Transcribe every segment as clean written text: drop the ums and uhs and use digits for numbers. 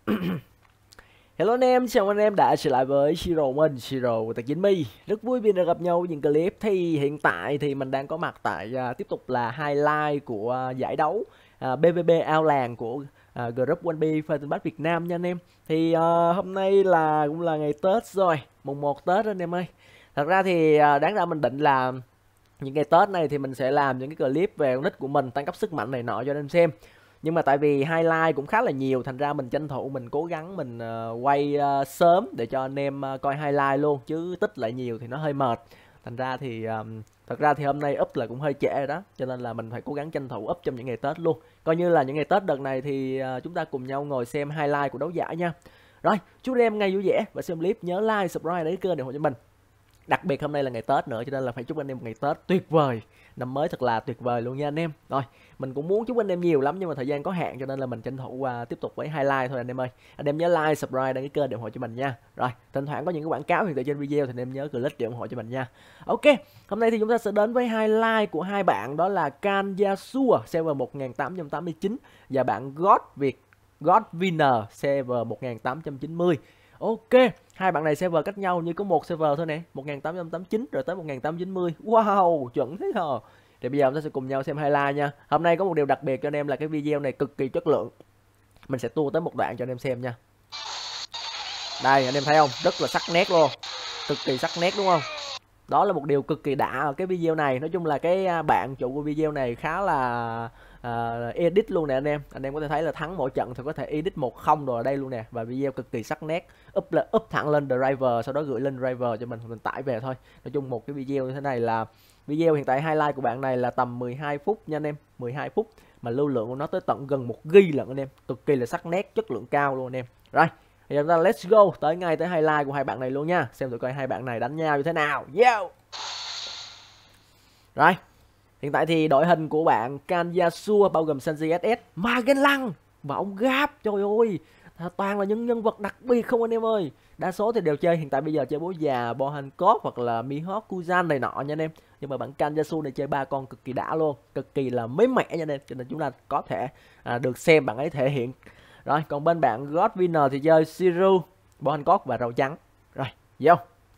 Hello anh em, chào anh em đã trở lại với Siro mình, Siro của Tài Chính My. Rất vui vì được gặp nhau những clip. Thì hiện tại thì mình đang có mặt tại tiếp tục là highlight của giải đấu BVB ao làng của Group 1B Fighting Back Việt Nam nha anh em. Thì hôm nay là cũng là ngày Tết rồi, mùng 1 Tết anh em ơi. Thật ra thì đáng ra mình định là những ngày Tết này thì mình sẽ làm những cái clip về con nick của mình tăng cấp sức mạnh này nọ cho anh em xem. Nhưng mà tại vì highlight cũng khá là nhiều, thành ra mình tranh thủ mình cố gắng mình quay sớm để cho anh em coi highlight luôn, chứ tích lại nhiều thì nó hơi mệt. Thành ra thì thật ra thì hôm nay up là cũng hơi trễ rồi đó, cho nên là mình phải cố gắng tranh thủ up trong những ngày Tết luôn. Coi như là những ngày Tết đợt này thì chúng ta cùng nhau ngồi xem highlight của đấu giải nha. Rồi, chúc anh em ngày vui vẻ và xem clip nhớ like, subscribe để kênh để ủng hộ cho mình. Đặc biệt hôm nay là ngày Tết nữa cho nên là phải chúc anh em một ngày Tết tuyệt vời, năm mới thật là tuyệt vời luôn nha anh em. Rồi, mình cũng muốn chúc anh em nhiều lắm nhưng mà thời gian có hạn cho nên là mình tranh thủ tiếp tục với highlight thôi anh em ơi. Anh em nhớ like, subscribe đăng ký kênh để ủng hộ cho mình nha. Rồi, thỉnh thoảng có những cái quảng cáo hiện tại trên video thì anh em nhớ click để ủng hộ cho mình nha. Ok, hôm nay thì chúng ta sẽ đến với highlight của hai bạn, đó là Can Yasua server 1889 và bạn God Winner server 1890. Ok, hai bạn này server cách nhau như có một server thôi nè, 1889 rồi tới 1890. Wow, chuẩn thế hả? Thì bây giờ chúng ta sẽ cùng nhau xem highlight nha. Hôm nay có một điều đặc biệt cho anh em là cái video này cực kỳ chất lượng. Mình sẽ tua tới một đoạn cho anh em xem nha. Đây, anh em thấy không? Rất là sắc nét luôn. Cực kỳ sắc nét đúng không? Đó là một điều cực kỳ đã ở cái video này. Nói chung là cái bạn chủ của video này khá là edit luôn nè anh em. Anh em có thể thấy là thắng mỗi trận thì có thể edit 1-0 rồi ở đây luôn nè. Và video cực kỳ sắc nét. Up thẳng lên driver, sau đó gửi lên driver cho mình tải về thôi. Nói chung một cái video như thế này là video hiện tại highlight của bạn này là tầm 12 phút nha anh em. 12 phút mà lưu lượng của nó tới tận gần 1 GB lận anh em. Cực kỳ là sắc nét, chất lượng cao luôn anh em. Rồi, bây giờ chúng ta let's go tới ngay tới highlight của hai bạn này luôn nha. Xem tụi coi hai bạn này đánh nhau như thế nào. Yo. Rồi, hiện tại thì đội hình của bạn Can Yasua bao gồm Sanji SS, Magellan và ông Gap. Trời ơi, toàn là những nhân vật đặc biệt không anh em ơi. Đa số thì đều chơi hiện tại bây giờ chơi bố già, Bo Hancock hoặc là Mihawk Kuzan này nọ nha anh em. Nhưng mà bạn Can Yasua này chơi ba con cực kỳ đã luôn, cực kỳ là mới mẻ nha anh em. Cho nên chúng ta có thể được xem bạn ấy thể hiện. Rồi, còn bên bạn God Winner thì chơi Siru, Bo Hancock và rau trắng. Rồi, vô.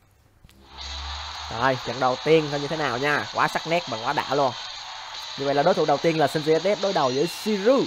Rồi, trận đầu tiên coi như thế nào nha. Quá sắc nét và quá đã luôn. Như vậy là đối thủ đầu tiên là Sanji SS đối đầu với Siru.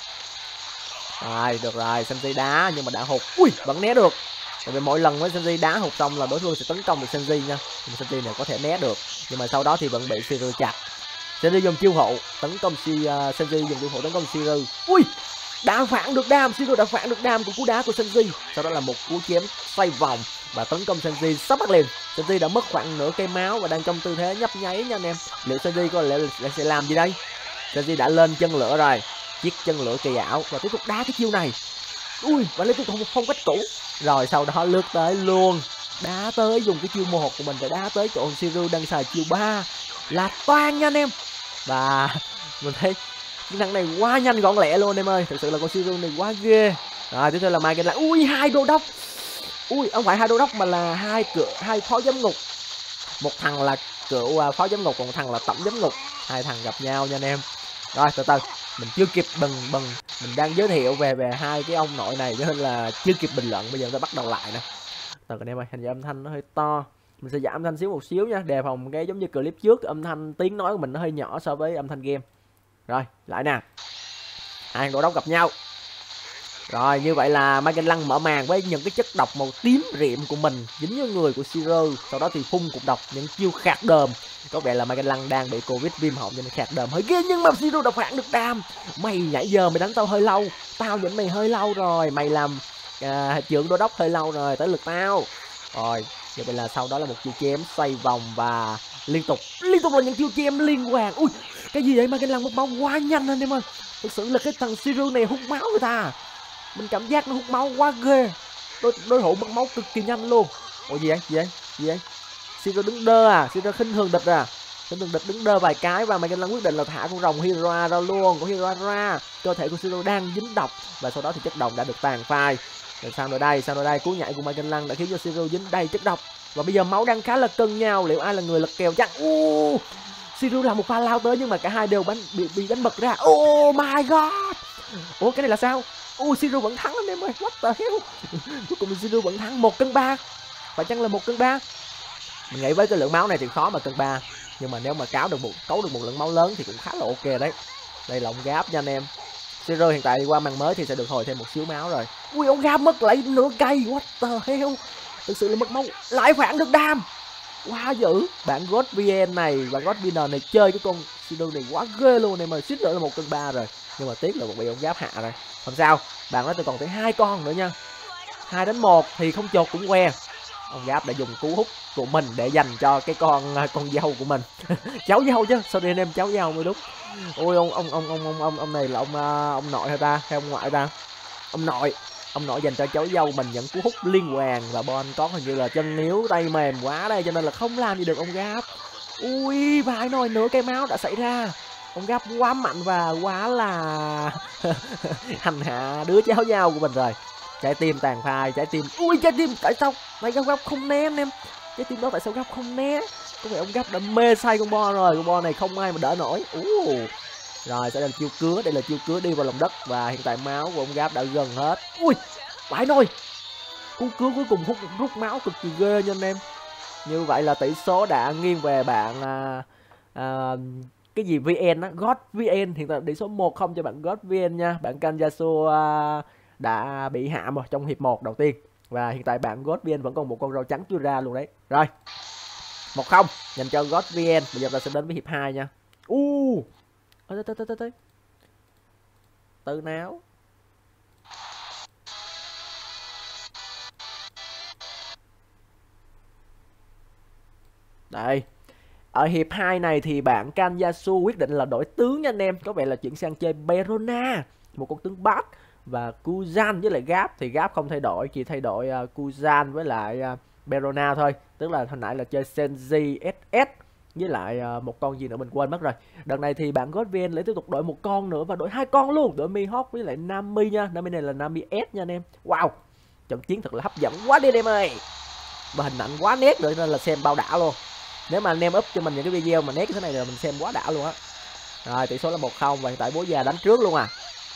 Rồi, được rồi, Sanji đá nhưng mà đã hụt. Ui, vẫn né được. Tại vì mỗi lần với Sanji đá hụt xong là đối phương sẽ tấn công được Sanji nha. Nhưng mà Sanji này có thể né được, nhưng mà sau đó thì vẫn bị Siru chặt. Sanji dùng chiêu hộ tấn công Sanji dùng chiêu hộ tấn công Siru. Ui, đã phản được đam, Siru đã phản được đam của cú đá của Sanji. Sau đó là một cú chém xoay vòng và tấn công Sanji sắp bắt liền. Sanji đã mất khoảng nửa cây máu và đang trong tư thế nhấp nháy nha anh em. Liệu Sanji có lẽ sẽ làm gì đây? Sanji đã lên chân lửa rồi, chiếc chân lửa kỳ ảo và tiếp tục đá cái chiêu này. Ui, và liên tục phong cách cũ. Rồi sau đó lướt tới luôn, đá tới dùng cái chiêu 1 của mình để đá tới chỗ Siru đang xài chiêu 3 là toan nha anh em. Và mình thấy kỹ năng này quá nhanh gọn lẹ luôn anh em ơi, thực sự là con Siru này quá ghê. Rồi tiếp theo là Magellan. Ui, hai đô đốc. Ui, không phải hai đô đốc mà là hai phó giám ngục. Một thằng là cựu phó giám ngục, còn một thằng là tổng giám ngục. Hai thằng gặp nhau nha anh em. Rồi từ từ, mình chưa kịp mình đang giới thiệu về hai cái ông nội này cho nên là chưa kịp bình luận. Bây giờ chúng ta bắt đầu lại nè. Từ anh em ơi, hình như âm thanh nó hơi to, mình sẽ giảm âm thanh một xíu nha, đề phòng cái giống như clip trước âm thanh tiếng nói của mình nó hơi nhỏ so với âm thanh game. Rồi lại nè, hai đô đốc gặp nhau. Rồi như vậy là Magellan mở màn với những cái chất độc màu tím rịm của mình dính vô người của Siru, sau đó thì phun cục độc những chiêu khạc đờm. Có vẻ là Magellan đang bị Covid viêm họng cho nên khạc đờm hơi ghê, nhưng mà Siru đã phản được đam. Mày nãy giờ mày đánh tao hơi lâu, tao nhịn mày hơi lâu rồi, mày làm trưởng đô đốc hơi lâu rồi, tới lượt tao. Rồi như vậy là sau đó là một chiêu chém xoay vòng và liên tục là những chiêu chém liên hoàn. Ui, cái gì vậy? Magellan mất máu quá nhanh anh em ơi. Thực sự là cái thằng Siru này hút máu người ta. Mình cảm giác nó hút máu quá ghê. Đối thủ mất máu cực kỳ nhanh luôn. Ủa gì vậy? Siru đứng đơ à? Siru khinh thường địch à? Khinh thường địch đứng đơ vài cái và Magellan quyết định là thả con rồng Hira ra luôn. Con Hira ra. Cơ thể của Siru đang dính độc và sau đó thì chất độc đã được tàn phai. Rồi sao nữa đây? Cú nhảy của Magellan đã khiến cho Siru dính đầy chất độc. Và bây giờ máu đang khá là cân nhau. Liệu ai là người lật kèo chắc? Siru làm một pha lao tới nhưng mà cả hai đều bị đánh bật ra. Oh my god. Ủa cái này là sao? Siro vẫn thắng anh em ơi, what the hell. Cuối cùng Siro vẫn thắng 1 cân 3. Phải chăng là 1 cân 3? Mình nghĩ với cái lượng máu này thì khó mà cân 3, nhưng mà nếu mà cấu được một lượng máu lớn thì cũng khá là ok đấy. Đây là ông Gáp nha anh em. Siro hiện tại đi qua màn mới thì sẽ được hồi thêm một xíu máu rồi. Ông Gáp mất lại nửa cây, what the hell. Thực sự là mất máu, lại phản được đam. Quá dữ. Bạn God VN này, bạn God VN này chơi cái con Siro này quá ghê luôn em ơi, suýt nữa là 1 cân 3 rồi. Nhưng mà tiếc là bị ông Gáp hạ rồi. Không sao, bạn nói tôi còn tới 2 con nữa nha. 2 đánh 1 thì không chột cũng que. Ông Gáp đã dùng cú hút của mình để dành cho cái con dâu của mình. Cháu dâu chứ, sorry anh em, cháu dâu mới đúng. Ôi ông này là ông nội hay ta, hay ông ngoại ta? Ông nội dành cho cháu dâu mình những cú hút liên hoàn, và Bon có hình như là chân yếu tay mềm quá đây, cho nên là không làm gì được ông Gáp. Vài nồi nửa cây máu đã xảy ra. Ông Gáp quá mạnh và quá là hành hạ đứa cháu dâu của mình rồi. Trái tim tàn phai, trái tim tại sao lại Gáp không né anh em? Trái tim đó tại sao Gáp không né? Có vẻ ông Gáp đã mê say con Bo rồi, con Bo này không ai mà đỡ nổi. Rồi sẽ là chiêu cứa, đây là chiêu cứa đi vào lòng đất, và hiện tại máu của ông Gáp đã gần hết. Phải nồi. Cú cứa cuối cùng rút máu cực kỳ ghê nha anh em. Như vậy là tỷ số đã nghiêng về bạn cái gì VN á, God VN. Hiện tại tỷ số 1-0 cho bạn God VN nha. Bạn Kanjasu đã bị hạ trong hiệp 1 đầu tiên, và hiện tại bạn God VN vẫn còn một con rau trắng chưa ra luôn đấy. Rồi 1-0 dành cho God VN. Bây giờ ta sẽ đến với hiệp 2 nha. Từ nào đây. Ở hiệp 2 này thì bạn Kanjasu quyết định là đổi tướng nha anh em. Có vẻ là chuyển sang chơi Berona, một con tướng bát, và Kuzan với lại Gáp. Thì Gáp không thay đổi, chỉ thay đổi Kuzan với lại Berona thôi. Tức là hồi nãy là chơi Senji SS với lại một con gì nữa mình quên mất rồi. Đợt này thì bạn Godvn lại tiếp tục đổi một con nữa, và đổi 2 con luôn, đổi Mihawk với lại Nami nha. Nami này là Nami S nha anh em. Wow, trận chiến thật là hấp dẫn quá đi anh em ơi, và hình ảnh quá nét nữa nên là xem bao đã luôn. Nếu mà anh em up cho mình những cái video mà nét như thế này là mình xem quá đã luôn á. Rồi tỷ số là 1-0, và hiện tại bố già đánh trước luôn à.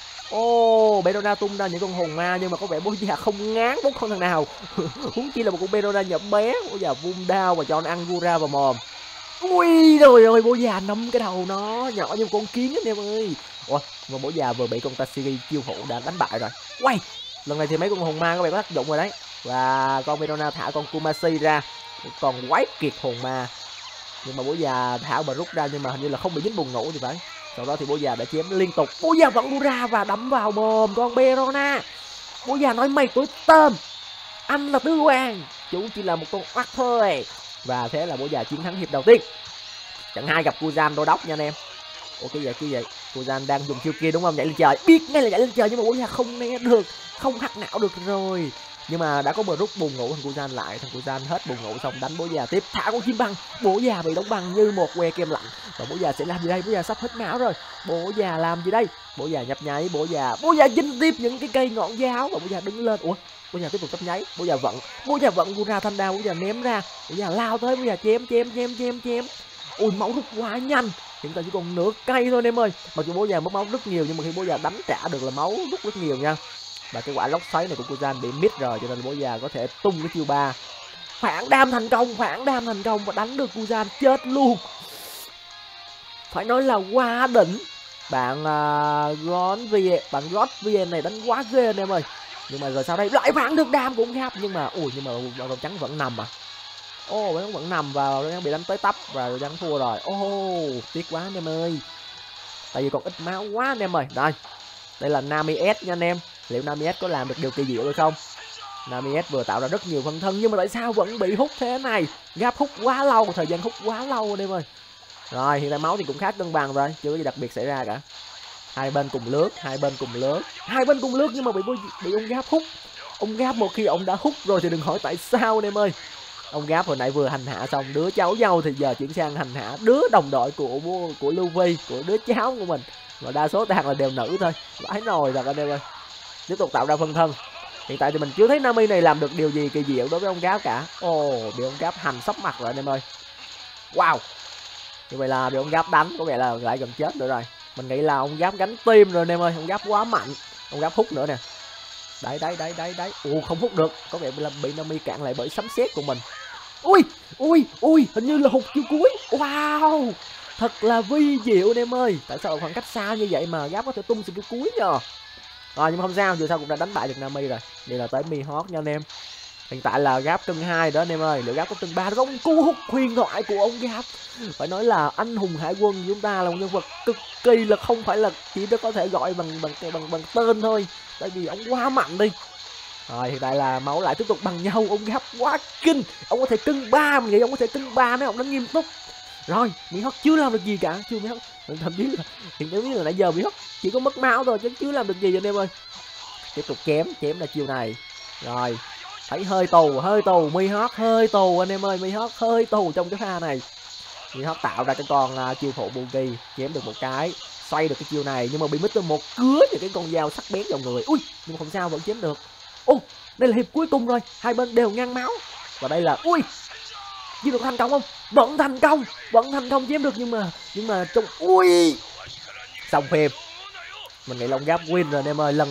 Berona tung ra những con hồn ma, nhưng mà có vẻ bố già không ngán bốn con thằng nào. Huống chi là một con Berona nhỏ bé. Bố già vung đao và cho nó ăn Gura vào mồm. Rồi ơi, bố già nắm cái đầu nó nhỏ như một con kiến anh em ơi. Mà bố già vừa bị con Tashigi chiêu hộ đã đánh bại rồi. Lần này thì mấy con hồn ma có vẻ có tác dụng rồi đấy. Và con Berona thả con Kumasi ra, còn quái kiệt hồn ma. Nhưng mà bố già thả bà rút ra, nhưng mà hình như là không bị dính buồn ngủ thì phải. Sau đó thì bố già đã chém liên tục. Bố già vẫn đu ra và đấm vào mồm con Berona. Bố già nói mày tối tôm, anh là tứ hoàng, chú chỉ là một con oắt thôi. Và thế là bố già chiến thắng hiệp đầu tiên. Trận 2 gặp Kuzan đô đốc nha anh em. Cái vậy Kuzan đang dùng chiêu kia đúng không? Nhảy lên trời, biết ngay là nhảy lên trời, nhưng mà bố già không né được, không hack não được rồi. Nhưng mà đã có bờ rút buồn ngủ, thằng Kuzan lại. Thằng Kuzan hết buồn ngủ xong đánh bố già tiếp, thả con chim băng. Bố già bị đóng băng như một que kem lạnh. Và bố già sẽ làm gì đây? Bố già sắp hết máu rồi. Bố già làm gì đây? Bố già nhấp nháy, bố già dính tiếp những cái cây ngọn giáo, và bố già đứng lên. Bố già tiếp tục nhấp nháy, bố già vận Gura thanh đao, bố già ném ra, bố già lao tới, bố già chém. Máu rút quá nhanh. Hiện tại chỉ còn nửa cây thôi em ơi. Mặc dù bố già mất máu rất nhiều, nhưng mà khi bố già đánh trả được là máu rút rất nhiều nha. Và cái quả lốc xoáy này của Kuzan bị mít rồi, cho nên bố già có thể tung cái chiêu 3 phản đam thành công và đánh được Kuzan chết luôn. Phải nói là quá đỉnh. Bạn God VN này đánh quá ghê anh em ơi. Nhưng mà rồi sau đây lại phản được đam cũng Gáp, nhưng mà rau trắng vẫn nằm bạn vẫn nằm vào, nó bị đánh tới tấp và rau trắng thua rồi. Tiếc quá anh em ơi, tại vì còn ít máu quá anh em ơi. Đây là Nami S nha anh em. Liệu Nami S có làm được điều kỳ diệu hay không? Nami S vừa tạo ra rất nhiều phân thân, nhưng mà tại sao vẫn bị hút thế này? Gáp hút quá lâu, thời gian hút quá lâu anh em ơi. Rồi hiện tại máu thì cũng khá cân bằng rồi, chưa có gì đặc biệt xảy ra cả. Hai bên cùng lướt, nhưng mà bị ông Gáp hút. Ông Gáp một khi ông đã hút rồi thì đừng hỏi tại sao anh em ơi. Ông Gáp hồi nãy vừa hành hạ xong đứa cháu dâu, thì giờ chuyển sang hành hạ đứa đồng đội của Luffy, của đứa cháu của mình. Và đa số toàn là đều nữ thôi. Vãi nồi rồi anh em ơi. Tiếp tục tạo ra phân thân. Hiện tại thì mình chưa thấy Nami này làm được điều gì kỳ diệu đối với ông Gáp cả. Bị ông Gáp hành sốc mặt rồi anh em ơi. Wow, như vậy là bị ông Gáp đánh, có vẻ là lại gần chết nữa rồi. Mình nghĩ là ông Gáp gánh tim rồi anh em ơi. Ông Gáp quá mạnh. Ông Giáp hút nữa nè. Đấy. Ồ, không hút được, có vẻ là bị Nami cản lại bởi sấm sét của mình. Ui, hình như là hụt chiêu cuối. Wow, thật là vi diệu anh em ơi. Tại sao ở khoảng cách xa như vậy mà Giáp có thể tung skill cuối nhờ. Rồi nhưng mà không sao, dù sao cũng đã đánh bại được Nami rồi. Đây là tới Mihawk nha anh em. Hiện tại là Giáp cân 2 đó anh em ơi. Liệu Giáp có cân 3 không? Cú hút huyền thoại của ông Giáp. Phải nói là anh hùng hải quân chúng ta là một nhân vật cực kỳ là không phải là chỉ để có thể gọi bằng tên thôi. Tại vì ông quá mạnh đi. Rồi hiện tại là máu lại tiếp tục bằng nhau. Ông Giáp quá kinh. Ông có thể cân 3, mình nghĩ ông có thể cân 3 nếu ông đánh nghiêm túc. Rồi Mihawk chưa làm được gì cả, chưa Mihawk thậm chí là hiện giống như là nãy giờ Mihawk chỉ có mất máu thôi chứ chưa làm được gì anh em ơi. Tiếp tục chém là chiều này. Rồi thấy hơi tù Mihawk hơi tù anh em ơi, Mihawk hơi tù trong cái pha này. Mihawk tạo ra cái con chiêu phụ Bugi, chém được một cái, xoay được cái chiêu này nhưng mà bị Mr. Một cứa những cái con dao sắc bén vào người. Ui nhưng mà không sao, vẫn chém được. Ô đây là hiệp cuối cùng rồi, hai bên đều ngang máu. Và đây là ui chém được thành công không? Vẫn thành công chém được nhưng mà trong ui xong phim. Mình nghĩ Long Giáp win rồi anh em ơi. Lần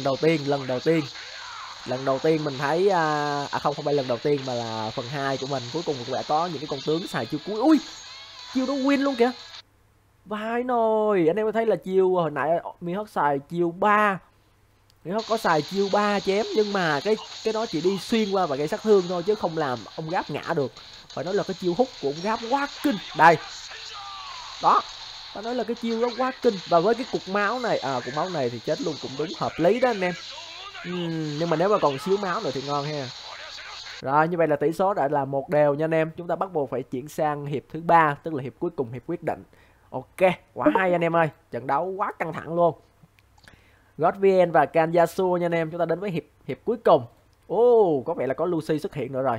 đầu tiên mình thấy không phải lần đầu tiên mà là phần 2 của mình cuối cùng cũng đã có những cái con tướng xài chiêu cuối. Ui chiêu đó win luôn kìa. Vai nồi, anh em có thấy là chiêu hồi nãy Mihawk xài chiêu 3. Mihawk có xài chiêu 3 chém nhưng mà cái đó chỉ đi xuyên qua và gây sát thương thôi chứ không làm ông Giáp ngã được. Phải nói là cái chiêu hút của ông Giáp quá kinh. Đây. Đó. Phải nói là cái chiêu đó quá kinh. Và với cái cục máu này, cục máu này thì chết luôn cũng đúng hợp lý đó anh em. Nhưng mà nếu mà còn xíu máu nữa thì ngon ha. Rồi như vậy là tỷ số đã là 1-1 nha anh em. Chúng ta bắt buộc phải chuyển sang hiệp thứ 3, tức là hiệp cuối cùng, hiệp quyết định. Ok, quá hay anh em ơi. Trận đấu quá căng thẳng luôn. GodVN và Kanyasu nha anh em. Chúng ta đến với hiệp cuối cùng. Có vẻ là có Lucy xuất hiện nữa rồi.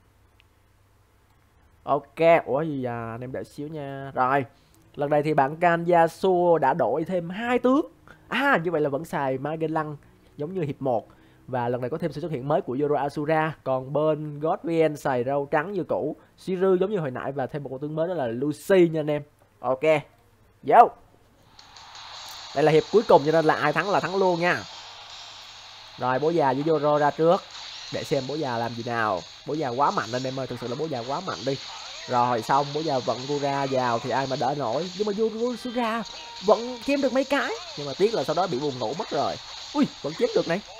Ok, ủa gì à, anh em đợi xíu nha. Rồi, lần này thì bạn Kanyasu đã đổi thêm 2 tướng. Như vậy là vẫn xài Magellan giống như hiệp 1. Và lần này có thêm sự xuất hiện mới của Zoro Asura. Còn bên GodVN xài rau trắng như cũ, Shiru giống như hồi nãy và thêm một con tướng mới đó là Lucy nha anh em. Ok, vô. Đây là hiệp cuối cùng cho nên là ai thắng là thắng luôn nha. Rồi bố già với Zoro ra trước để xem bố già làm gì nào. Bố già quá mạnh anh em ơi, thực sự là bố già quá mạnh đi. Rồi xong bố già vận Gura vào thì ai mà đỡ nổi. Nhưng mà Asura vẫn chém được mấy cái. Nhưng mà tiếc là sau đó bị buồn ngủ mất rồi. Ui vẫn chém được này.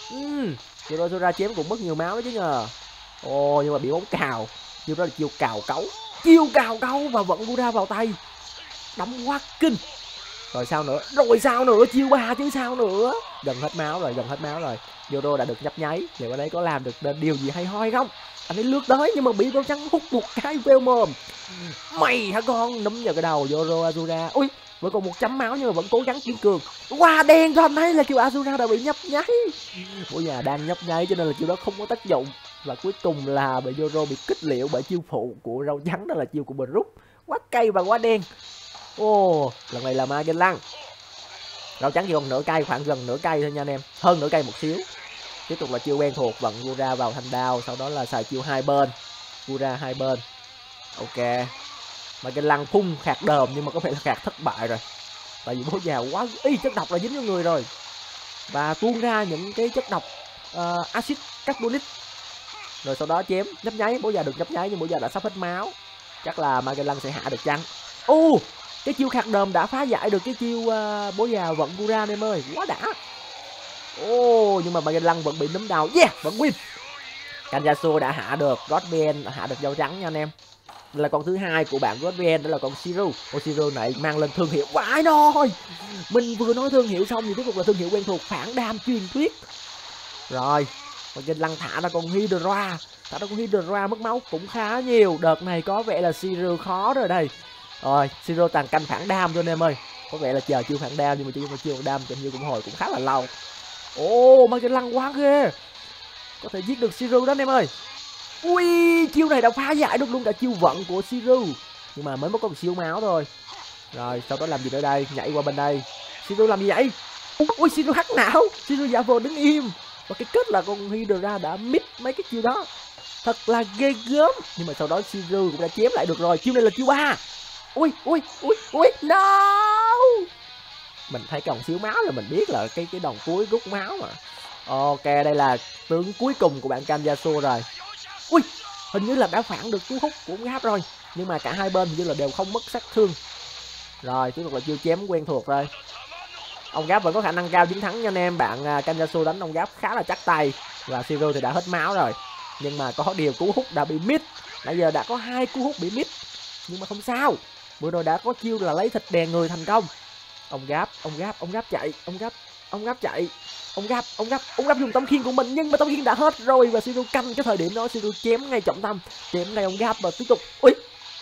Asura chém cũng mất nhiều máu đó chứ nhờ. Nhưng mà bị bóng cào. Nhưng đó là chiêu cào cấu và vận Gura vào tay. Đấm quá kinh. Rồi sao nữa, chiêu 3 chứ sao nữa. Gần hết máu rồi. Zoro đã được nhấp nháy. Liệu ở đấy có làm được điều gì hay ho hay không? Anh ấy lướt tới nhưng mà bị con trắng hút một cái veo mồm. Mày hả con? Nấm vào cái đầu Zoro Asura. Ui vẫn còn 1 chấm máu nhưng mà vẫn cố gắng kiên cường. Qua đen cho anh thấy là chiêu Asura đã bị nhấp nháy. Bố già đang nhấp nháy cho nên là chiêu đó không có tác dụng. Và cuối cùng là bị Zoro bị kích liễu bởi chiêu phụ của rau trắng, đó là chiêu của Brook. Quá cay và quá đen. Lần này là Magellan. Rau trắng chỉ còn nửa cây, khoảng gần nửa cây thôi nha anh em, hơn nửa cây một xíu. Tiếp tục là chiêu quen thuộc, vận Gura vào thanh đao, sau đó là xài chiêu hai bên, Gura hai bên. Ok, Magellan phun khạc đờm nhưng mà có vẻ là khạc thất bại rồi, tại vì bố già quá chất độc là dính vào người rồi và tuôn ra những cái chất độc axit carbonic. Rồi sau đó chém nhấp nháy, bố già được nhấp nháy nhưng bố già đã sắp hết máu, chắc là Magellan sẽ hạ được chăng. Cái chiêu khạc đờm đã phá giải được cái chiêu bố già vận Gura em ơi, quá đã. Nhưng mà Magellan vẫn bị nấm đầu. Vẫn win. Kanyasu đã hạ được GodVN, hạ được dao trắng nha anh em. Đây là con thứ hai của bạn GodVN, đó là con Shiru. Shiru này mang lên thương hiệu vãi nồi. Mình vừa nói thương hiệu xong thì tiếp tục là thương hiệu quen thuộc, phản đam truyền thuyết. Rồi Magellan thả ra con Hydra, mất máu cũng khá nhiều. Đợt này có vẻ là Shiru khó rồi đây. Rồi Shiru tàn canh phản đam cho anh em ơi. Có vẻ là chờ chiêu phản đam nhưng mà chiêu phản đam hình như cũng hồi cũng khá là lâu. Magellan quá ghê, có thể giết được Shiru đó anh em ơi. Ui chiêu này đã phá giải được luôn cả chiêu vận của Shiru, nhưng mà mới có một siêu máu thôi. Rồi sau đó làm gì nữa đây, nhảy qua bên đây. Shiru làm gì vậy? Shiru hắc não, Shiru giả vờ đứng im. Và cái kết là con Hydra đã miss mấy cái chiêu đó, thật là ghê gớm. Nhưng mà sau đó Shiru cũng đã chém lại được rồi. Chiêu này là chiêu 3. No. Mình thấy còn xíu máu là mình biết là cái đòn cuối rút máu mà. Ok, đây là tướng cuối cùng của bạn Kanjasua rồi. Ui, hình như là đã phản được cú hút của ông Gáp rồi, nhưng mà cả hai bên hình như là đều không mất sát thương. Rồi tiếp tục là chiêu chém quen thuộc rồi. Ông Gáp vẫn có khả năng cao chiến thắng nha anh em. Bạn Kanjasua đánh ông Gáp khá là chắc tay, và Shiro thì đã hết máu rồi, nhưng mà có điều cú hút đã bị miss. Nãy giờ đã có 2 cú hút bị miss, nhưng mà không sao, vừa rồi đã có chiêu là lấy thịt đè người thành công. Ông Gáp chạy, ông Gáp chạy, ông Gáp dùng tấm khiên của mình, nhưng mà tấm khiên đã hết rồi, và Shiro canh cái thời điểm đó. Shiro chém ngay trọng tâm, chém ngay ông Gáp và tiếp tục. Ui,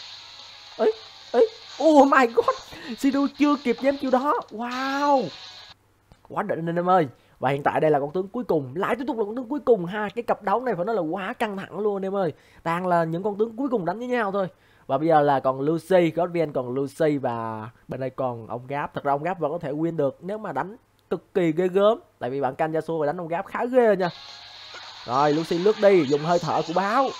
oh my god, Shiro chưa kịp chém chiêu đó. Wow, quá đỉnh anh em ơi. Và hiện tại đây là con tướng cuối cùng, lại tiếp tục là con tướng cuối cùng ha. Cái cặp đấu này phải nói là quá căng thẳng luôn anh em ơi, toàn là những con tướng cuối cùng đánh với nhau thôi. Và bây giờ là còn Lucy, Godvian còn Lucy, và bên đây còn ông Gáp. Thật ra ông Gáp vẫn có thể win được nếu mà đánh cực kỳ ghê gớm, tại vì bạn Kanjasua đánh ông Gáp khá ghê nha. Rồi Lucy lướt đi, dùng hơi thở của báo,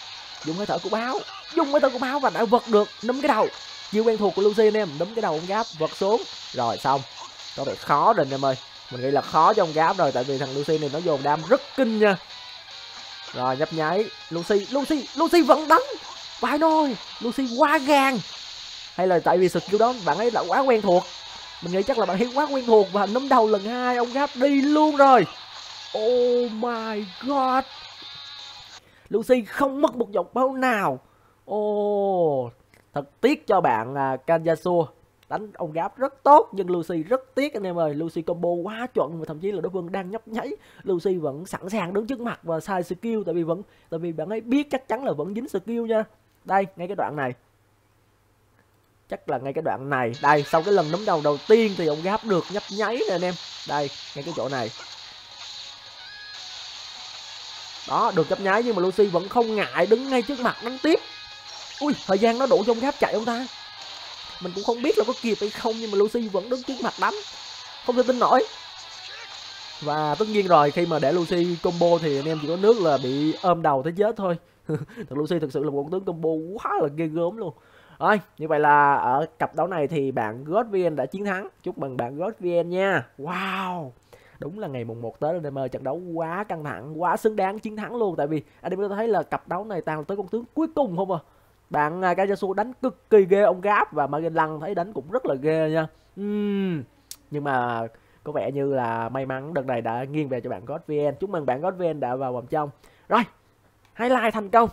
và đã vật được nấm cái đầu. Chiêu quen thuộc của Lucy anh em, nấm cái đầu ông Gáp vật xuống. Rồi xong, có vẻ khó rồi anh em ơi. Mình nghĩ là khó cho ông Gáp rồi, tại vì thằng Lucy này nó dồn đam rất kinh nha. Rồi nhấp nháy, Lucy vẫn đánh. Phải nói Lucy quá gan, hay là tại vì skill đó bạn ấy đã quá quen thuộc. Mình nghĩ chắc là bạn ấy quá quen thuộc, và nấm đầu lần 2 ông Gáp đi luôn rồi. Oh my god, Lucy không mất một giọt máu nào. Thật tiếc cho bạn Kanjasua, đánh ông Gáp rất tốt, nhưng Lucy rất tiếc anh em ơi. Lucy combo quá chuẩn, và thậm chí là đối phương đang nhấp nháy, Lucy vẫn sẵn sàng đứng trước mặt và xài skill, tại vì bạn ấy biết chắc chắn là vẫn dính skill nha. Đây, ngay cái đoạn này, chắc là ngay cái đoạn này đây, sau cái lần nấm đầu đầu tiên thì ông Gáp được nhấp nháy nè anh em. Đây, ngay cái chỗ này đó, được nhấp nháy, nhưng mà Lucy vẫn không ngại đứng ngay trước mặt đánh tiếp. Ui, thời gian nó đủ cho ông Gáp chạy ông ta. Mình cũng không biết là có kịp hay không, nhưng mà Lucy vẫn đứng trước mặt đánh, không thể tin nổi. Và tất nhiên rồi, khi mà để Lucy combo thì anh em chỉ có nước là bị ôm đầu tới chết thôi. Thật Lucy thực sự là một con tướng combo quá là ghê gớm luôn. Rồi, như vậy là ở cặp đấu này thì bạn Godvian đã chiến thắng. Chúc mừng bạn Godvian nha. Wow, đúng là ngày mùng 1 tới anh em ơi, trận đấu quá căng thẳng, quá xứng đáng chiến thắng luôn. Tại vì anh em có thấy là cặp đấu này toàn tới con tướng cuối cùng không à. Bạn Kanjasua đánh cực kỳ ghê ông Gáp, và Magellan thấy đánh cũng rất là ghê nha. Nhưng mà có vẻ như là may mắn đợt này đã nghiêng về cho bạn Godvian. Chúc mừng bạn Godvian đã vào vòng trong. Rồi, highlight thành công.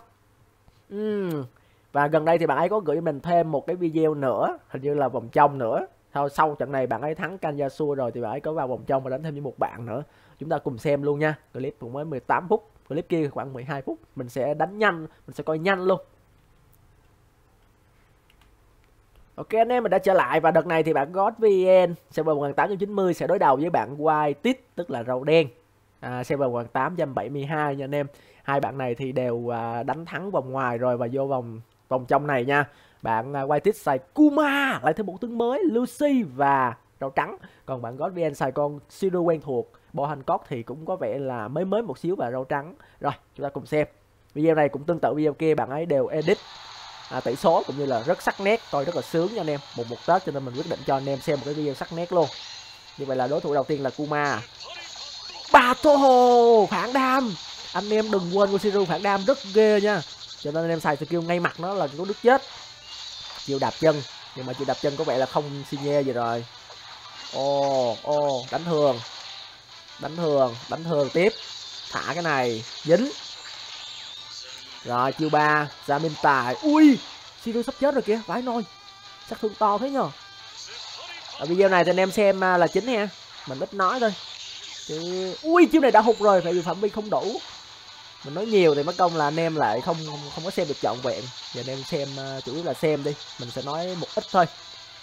Và gần đây thì bạn ấy có gửi mình thêm một cái video nữa, hình như là vòng trong nữa. Sau trận này bạn ấy thắng Kanjasua rồi thì bạn ấy có vào vòng trong và đánh thêm với một bạn nữa. Chúng ta cùng xem luôn nha. Clip cũng mới 18 phút, clip kia khoảng 12 phút. Mình sẽ đánh nhanh, mình sẽ coi nhanh luôn. Ok anh em, mình đã trở lại, và đợt này thì bạn Godvian server 1890 sẽ đối đầu với bạn White, tức là râu đen, server 1872 nha anh em. Hai bạn này thì đều đánh thắng vòng ngoài rồi và vô vòng trong này nha. Bạn White xài Kuma, lại thêm một tướng mới Lucy và râu trắng. Còn bạn Godvian xài con Shiro quen thuộc Bo Hancock thì cũng có vẻ là mới một xíu và râu trắng. Rồi chúng ta cùng xem. Video này cũng tương tự video kia, bạn ấy đều edit tỷ số cũng như là rất sắc nét, coi rất là sướng nha anh em. Một Tết cho nên mình quyết định cho anh em xem một cái video sắc nét luôn. Như vậy là đối thủ đầu tiên là Kuma. Battle phản đam, anh em đừng quên của Shiro phản đam rất ghê nha, cho nên anh em xài skill ngay mặt nó là có đứt chết. Chiêu đạp chân, nhưng mà chiêu đạp chân có vẻ là không xi nhê gì rồi. Đánh thường tiếp, thả cái này dính. Rồi chiêu 3 ra bên tài. Ui, Shiro sắp chết rồi kìa, vãi nôi, sát thương to thế nhờ. Ở video này thì anh em xem là chính nha, mình ít nói thôi chứ. Ui, chiêu này đã hụt rồi, tại vì phạm vi không đủ. Mình nói nhiều thì mất công là anh em lại không có xem được trọn vẹn. Giờ anh em xem chủ yếu là xem đi, mình sẽ nói một ít thôi.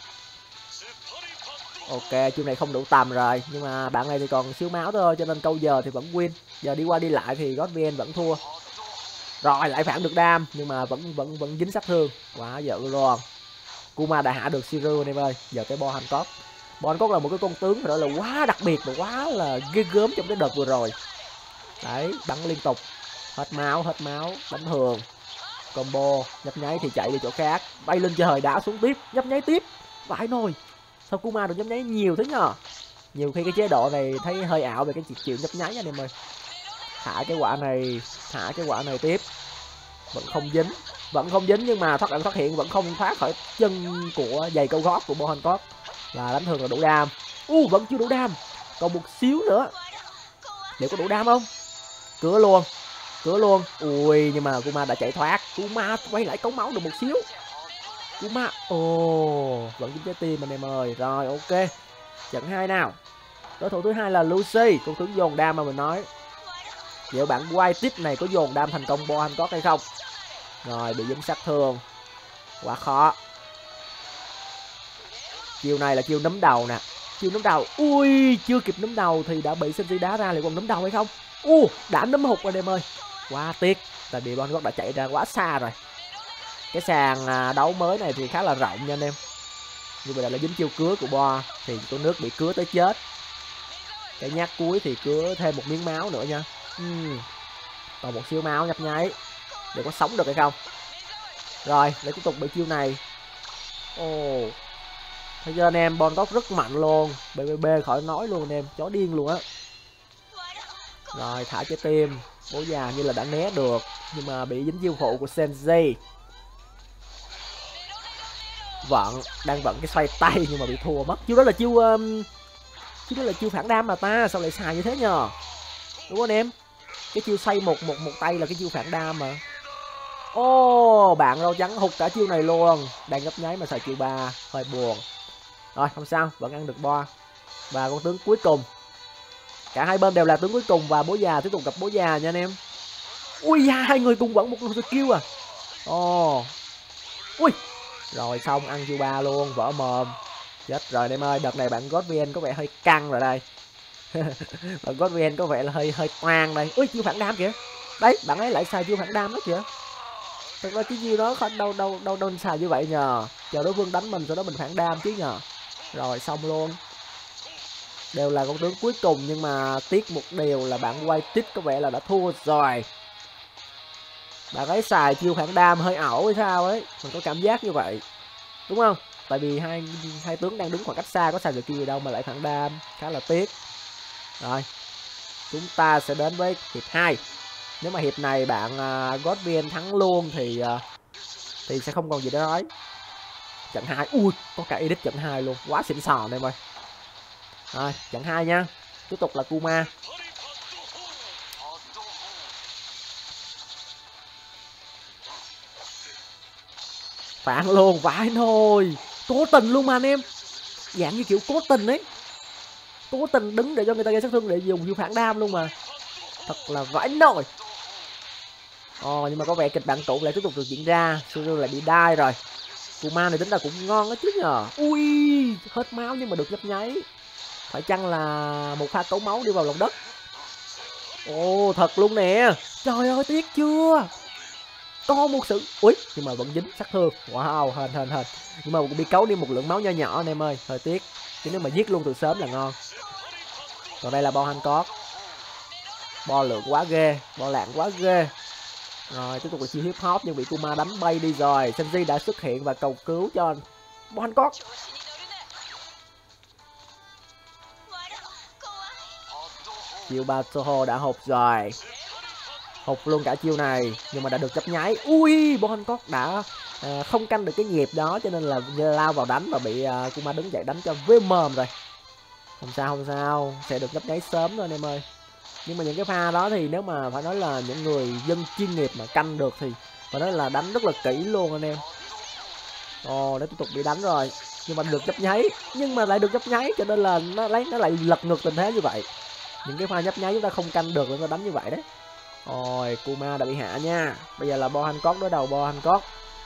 Ok, chiêu này không đủ tầm rồi, nhưng mà bạn này thì còn xíu máu thôi, cho nên câu giờ thì vẫn win. Giờ đi qua đi lại thì Godvian vẫn thua. Rồi lại phản được đam, nhưng mà vẫn dính sát thương, quá dữ luôn. Kuma đã hạ được Shiro anh em ơi. Giờ cái Bo Hancock. Bo Hancock là một cái con tướng đó là quá đặc biệt và quá là ghê gớm trong cái đợt vừa rồi. Đấy, bắn liên tục, hết máu, đánh thường, combo, nhấp nháy thì chạy đi chỗ khác, bay lên trời đá xuống tiếp, nhấp nháy tiếp, vãi nồi. Sao Kuma được nhấp nháy nhiều thế nhờ? Nhiều khi cái chế độ này thấy hơi ảo về cái chịu nhấp nháy anh em ơi. Thả cái quả này tiếp. Vẫn không dính nhưng mà thoát ẩn thoát hiện vẫn không thoát khỏi chân của giày cao gót của Bo Hancock. Và đánh thường là đủ đam. Vẫn chưa đủ đam. Còn một xíu nữa. Liệu có đủ đam không? Cửa luôn. Ui, nhưng mà Kuma đã chạy thoát. Kuma quay lại cống máu được một xíu. Kuma, vẫn dính trái tim anh em ơi. Rồi, ok. Trận 2 nào. Đối thủ thứ hai là Lucy, con tướng dồn đam mà mình nói. Liệu bạn White tip này có dồn đam thành công Bo Hancock hay không? Rồi, bị dính sát thương. Quá khó. Chiêu này là chiêu nấm đầu nè. Chiêu nấm đầu. Ui, chưa kịp nấm đầu thì đã bị Senji đá ra. Liệu còn nấm đầu hay không? Đã nấm hụt anh em ơi. Quá tiếc. Tại vì Bo Hancock đã chạy ra quá xa rồi. Cái sàn đấu mới này thì khá là rộng nha anh em. Như vậy là dính chiêu cứa của Bo thì con nước bị cứa tới chết. Cái nhát cuối thì cứa thêm một miếng máu nữa nha. Còn một xíu máu nhấp nháy. Để có sống được hay không? Rồi, để tiếp tục bị chiêu này. Thấy chưa anh em, Bo Hancock rất mạnh luôn. BBB khỏi nói luôn anh em, chó điên luôn á. Rồi, thả trái tim. Bố già như là đã né được, nhưng mà bị dính chiêu phụ của Senji. Đang vận cái xoay tay nhưng mà bị thua mất. Chiêu đó là chiêu phản đam mà ta, sao lại xài như thế nhờ? Đúng không anh em? Cái chiêu xoay một tay là cái chiêu phản đam mà. Bạn râu trắng hụt cả chiêu này luôn. Đang nhấp nháy mà xài chiêu 3, hơi buồn. Rồi, không sao, vẫn ăn được Bo. Và con tướng cuối cùng. Cả hai bên đều là tướng cuối cùng và bố già tiếp tục gặp bố già nha anh em. Ui da, hai người cùng vẫn một skill à. Ui. Rồi xong, ăn chiêu 3 luôn, vỡ mồm. Chết rồi anh em ơi, đợt này bạn Godvn có vẻ hơi căng rồi đây. Bạn Godvn có vẻ là hơi toang đây. Ui, chiêu phản đam kìa. Đấy, bạn ấy lại xài chiêu phản đam đó kìa. Thật ra cái chiêu đó đâu xài như vậy nhờ. Chờ đối phương đánh mình sau đó mình phản đam chứ nhờ. Rồi xong luôn. Đều là con tướng cuối cùng nhưng mà tiếc một điều là bạn White tip có vẻ là đã thua rồi. Bạn ấy xài chiêu phản đam hơi ảo hay sao ấy, mình có cảm giác như vậy. Đúng không? Tại vì hai tướng đang đứng khoảng cách xa, có xài được gì đâu mà lại phản đam, khá là tiếc. Rồi. Chúng ta sẽ đến với hiệp 2. Nếu mà hiệp này bạn Godvn thắng luôn thì sẽ không còn gì để nói. Trận 2, có cả edit trận 2 luôn, quá xịn sò em ơi. Rồi, trận 2 nha. Tiếp tục là Kuma. Phản luôn, vãi nồi. Cố tình luôn mà anh em. Dạng như kiểu cố tình ấy. Cố tình đứng để cho người ta gây sát thương để dùng chiêu phản đam luôn mà. Thật là vãi nồi. Nhưng mà có vẻ kịch bản tụ lại tiếp tục được diễn ra. Suru lại bị die rồi. Kuma này tính là cũng ngon đó chứ nhờ. Ui, hết máu nhưng mà được nhấp nháy. Phải chăng là một pha cấu máu đi vào lòng đất? Thật luôn nè. Trời ơi, tiếc chưa? Có một sự... Ui, nhưng mà vẫn dính sát thương. Wow, hên. Nhưng mà bị cấu đi một lượng máu nhỏ anh em ơi. Hơi tiếc. Chứ nếu mà giết luôn từ sớm là ngon. Còn đây là Bo Hancock. Bo lượng quá ghê. Bo lạng quá ghê. Rồi, tiếp tục là chiêu hip hop nhưng bị Kuma đánh bay đi rồi. Senji đã xuất hiện và cầu cứu cho Bo Hancock. Chiêu ba Toho đã hụt rồi. Hụt luôn cả chiêu này nhưng mà đã được chấp nháy. Ui, Bo Hancock đã không canh được cái nhịp đó cho nên là lao vào đánh và bị Kuma đứng dậy đánh cho với mồm rồi. Không sao, sẽ được chấp nháy sớm thôi anh em ơi. Nhưng mà những cái pha đó thì nếu mà phải nói là những người dân chuyên nghiệp mà canh được thì phải nói là đánh rất là kỹ luôn anh em. Để tiếp tục bị đánh rồi. Nhưng mà được chấp nháy. Nhưng mà lại được chấp nháy cho nên là nó lại lật ngược tình thế như vậy. Những cái pha nhấp nháy chúng ta không canh được nên nó đánh như vậy đấy. Rồi, Kuma đã bị hạ nha. Bây giờ là Bo Hancock đối đầu Bo Hancock.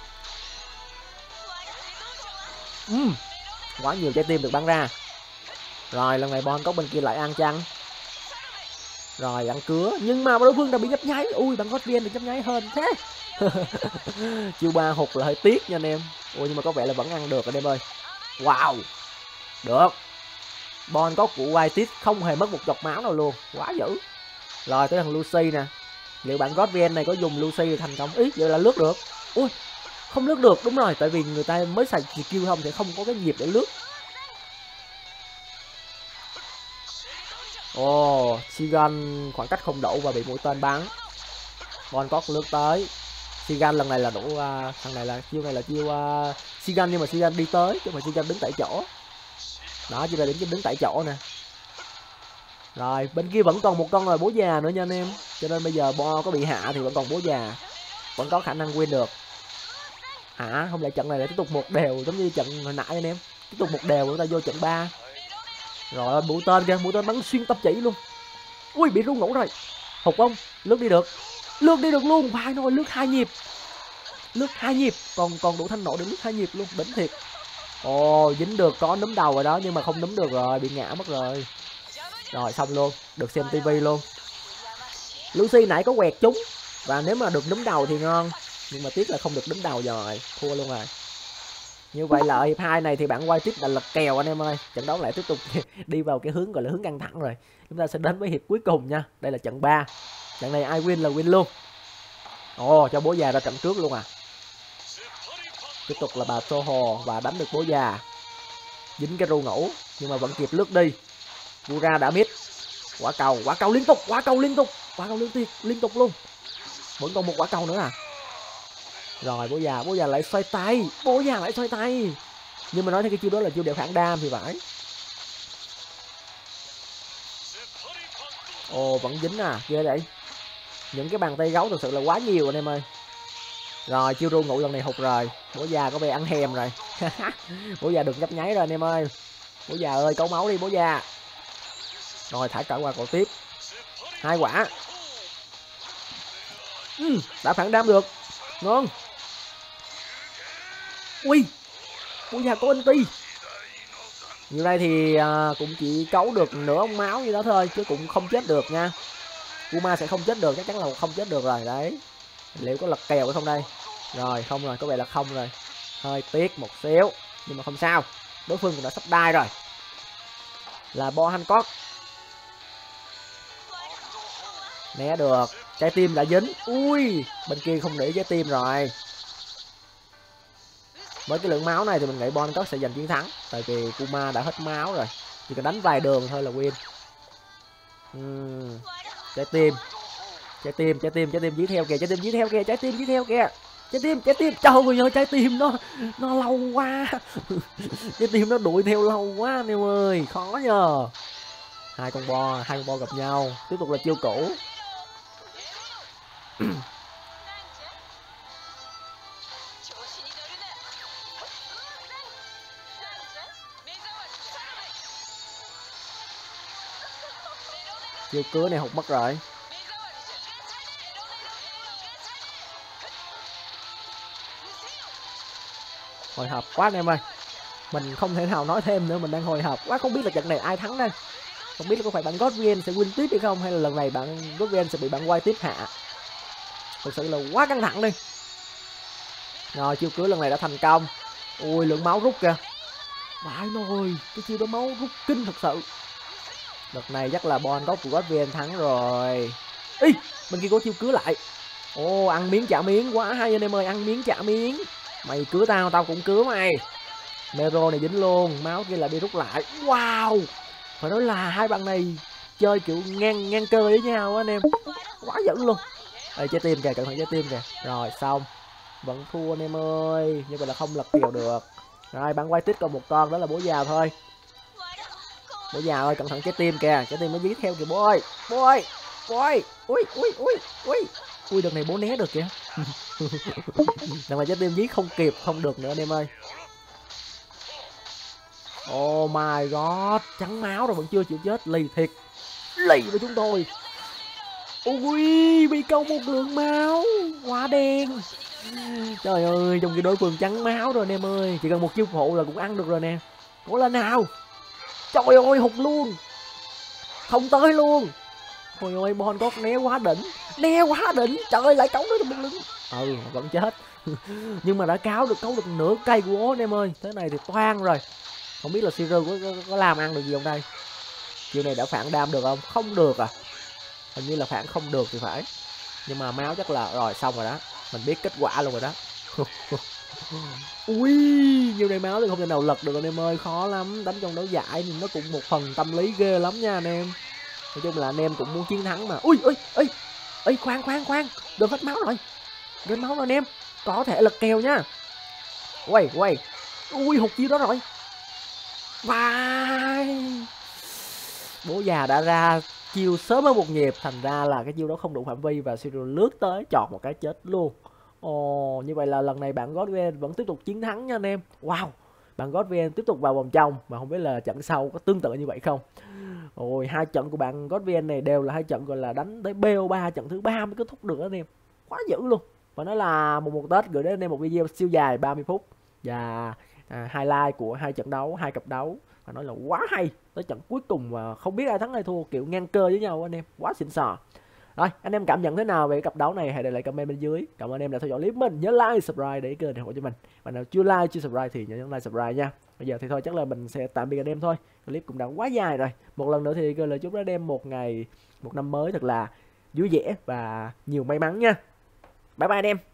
Quá nhiều trái tim được bắn ra. Rồi, lần này Bo Hancock bên kia lại ăn chăng? Rồi, ăn cứa. Nhưng mà đối phương đã bị nhấp nháy. Ui, bạn Godvn được nhấp nháy hơn thế. Chiêu 3 hụt là hơi tiếc nha anh em. Ui, nhưng mà có vẻ là vẫn ăn được anh em ơi. Wow. Được. Bo Hancock của White tip không hề mất một giọt máu nào luôn. Quá dữ. Rồi, tới thằng Lucy nè. Liệu bạn Godvn này có dùng Lucy thành công? Ý, vậy là lướt được. Ui, không lướt được, đúng rồi. Tại vì người ta mới xài skill không thì không có cái nhịp để lướt. Ồ, Shigan khoảng cách không đủ và bị mũi tên bắn. Bangkok lướt tới. Shigan lần này là đủ thằng này là chiêu Shigan, nhưng mà Shigan đi tới chứ mà Shigan đứng tại chỗ. Đó, chỉ là điểm đứng tại chỗ nè. Rồi, bên kia vẫn còn một con là bố già nữa nha anh em. Cho nên bây giờ Bo có bị hạ thì vẫn còn bố già. Vẫn có khả năng win được. Hả? Không lẽ trận này lại tiếp tục một đều giống như trận hồi nãy anh em. Tiếp tục một đều chúng ta vô trận 3. Rồi mũi tên kìa, mũi tên bắn xuyên tâm chỉ luôn. Ui, bị ru ngủ rồi. Hụt không? Lướt đi được. Lướt đi được luôn, vai thôi, lướt 2 nhịp. Lướt 2 nhịp, còn đủ thanh nộ để lướt 2 nhịp luôn, đỉnh thiệt. Ồ, dính được, có núm đầu rồi đó nhưng mà không núm được rồi, bị ngã mất rồi. Rồi xong luôn, được xem tivi luôn. Lucy nãy có quẹt trúng và nếu mà được núm đầu thì ngon, nhưng mà tiếc là không được núm đầu rồi, thua luôn rồi. Như vậy là ở hiệp 2 này thì bạn quay tiếp đã lật kèo anh em ơi. Trận đấu lại tiếp tục đi vào cái hướng gọi là hướng căng thẳng rồi. Chúng ta sẽ đến với hiệp cuối cùng nha. Đây là trận 3. Trận này ai win là win luôn. Ồ, cho bố già ra trận trước luôn à. Tiếp tục là bà Soho và đánh được bố già. Dính cái ru ngủ nhưng mà vẫn kịp lướt đi. Vura đã mít. Quả cầu liên tục, quả cầu liên tục luôn. Vẫn còn một quả cầu nữa à. Rồi bố già lại xoay tay, nhưng mà nói theo cái chiêu đó là chiêu đeo phản đam thì phải. Ồ, vẫn dính à, ghê vậy. Những cái bàn tay gấu thực sự là quá nhiều anh em ơi. Rồi chiêu ru ngủ lần này hụt rồi. Bố già có vẻ ăn hèm rồi. Bố già được nhấp nháy rồi anh em ơi. Bố già ơi, cấu máu đi bố già. Rồi thả cả qua cầu tiếp. 2 quả. Đã phản đam được. Ngon. Ui, bố già có anti. Như đây thì cũng chỉ cấu được nửa ông máu như đó thôi chứ cũng không chết được nha. Kuma sẽ không chết được, chắc chắn là không chết được rồi đấy. Liệu có lật kèo hay không đây? Rồi không rồi, có vẻ là không rồi. Hơi tiếc một xíu nhưng mà không sao. Đối phương cũng đã sắp đai rồi. Là Bo Hancock. Né được. Trái tim đã dính. Ui, bên kia không để trái tim rồi. Với cái lượng máu này thì mình nghĩ Bo Hancock sẽ giành chiến thắng. Tại vì Kuma đã hết máu rồi. Chỉ cần đánh vài đường thôi là win. Trái tim dí theo kìa, trái tim dí theo kìa. Trái tim, trời ơi, trái tim nó lâu quá. Trái tim nó đuổi theo lâu quá anh em ơi, khó nhờ. Hai con bo gặp nhau, tiếp tục là chiêu cũ. Chiêu cứa này hụt mất rồi. Hồi hộp quá anh em ơi. Mình không thể nào nói thêm nữa, mình đang hồi hộp quá, không biết là trận này ai thắng đây. Không biết là có phải bạn Godwin sẽ win tiếp hay không, hay là lần này bạn Godwin sẽ bị bạn quay tiếp hạ. Thực sự là quá căng thẳng đi. Rồi chiêu cưới lần này đã thành công. Ui, lượng máu rút kìa. Vãi nồi, cái chiêu đó máu rút kinh thật sự. Đợt này chắc là Bon gốc của Godwin thắng rồi. Ý, bên kia có chiêu cưới lại. Ồ, ăn miếng trả miếng quá hay anh em ơi, ăn miếng trả miếng. Mày cưới tao, tao cũng cưới mày. Nero này dính luôn, máu kia lại đi rút lại. Wow, phải nói là hai bạn này chơi kiểu ngang cơ với nhau anh em. Quá giỡn luôn. Đây, trái tim kìa, cẩn thận trái tim kìa. Rồi xong, vẫn thua anh em ơi, nhưng mà là không lật kèo được. Rồi bạn quay tiếp còn một con, đó là bố già thôi. Bố già ơi, cẩn thận trái tim kìa, trái tim nó dí theo kìa bố ơi. Ui, đợt này bố né được kìa. Đợt này trái tim dí không kịp, không được nữa anh em ơi. Oh my god, trắng máu rồi vẫn chưa chịu chết, lì thiệt. Lì với chúng tôi. Ui, bị câu một lượng máu, quá đen. Trời ơi, trong khi đối phương trắng máu rồi anh em ơi, chỉ cần một chiêu phụ là cũng ăn được rồi nè. Cố lên nào. Trời ơi, hụt luôn. Không tới luôn. Trời ơi, Bon có né quá đỉnh. Trời ơi, lại cấu nữa một lưng. Vẫn chết. Nhưng mà đã câu được nửa cây của ố anh em ơi. Thế này thì toan rồi. Không biết là Siru có làm ăn được gì không đây. Chiều này đã phản đam được không? Không được à. Hình như là phản không được thì phải. Nhưng mà máu chắc là rồi, xong rồi đó. Mình biết kết quả luôn rồi đó. Ui, nhiều này máu thì không thể nào lật được anh em ơi, khó lắm. Đánh trong đấu giải thì nó cũng một phần tâm lý ghê lắm nha anh em. Nói chung là anh em cũng muốn chiến thắng mà. Ui ui ui ui, khoan khoan khoan, đừng hết máu rồi, lên máu rồi anh em, có thể lật kèo nha. Quay quay, ui hụt chiêu đó rồi. Vai, bố già đã ra chiêu sớm hơn một nhịp, thành ra là cái chiêu đó không đủ phạm vi và Siro lướt tới chọt một cái chết luôn. Ồ, như vậy là lần này bạn Godwin vẫn tiếp tục chiến thắng nha anh em. Wow, bạn Godwin tiếp tục vào vòng trong, mà không biết là trận sau có tương tự như vậy không. Ôi, hai trận của bạn Godwin này đều là hai trận gọi là đánh tới BO3, trận thứ 3 mới kết thúc được anh em, quá dữ luôn. Và nó là một Tết gửi đến anh em một video siêu dài 30 phút và highlight của hai trận đấu, hai cặp đấu, và nói là quá hay. Tới trận cuối cùng mà không biết ai thắng ai thua, kiểu ngang cơ với nhau anh em, quá xịn sò. Rồi, anh em cảm nhận thế nào về cặp đấu này hãy để lại comment bên dưới. Cảm ơn anh em đã theo dõi clip mình, nhớ like, subscribe để kênh ủng hộ cho mình. Và nào chưa like, chưa subscribe thì nhớ nhấn like, subscribe nha. Bây giờ thì thôi, chắc là mình sẽ tạm biệt anh em thôi. Clip cũng đã quá dài rồi. Một lần nữa thì kênh lời chúc anh em một năm mới thật là vui vẻ và nhiều may mắn nha. Bye bye anh em.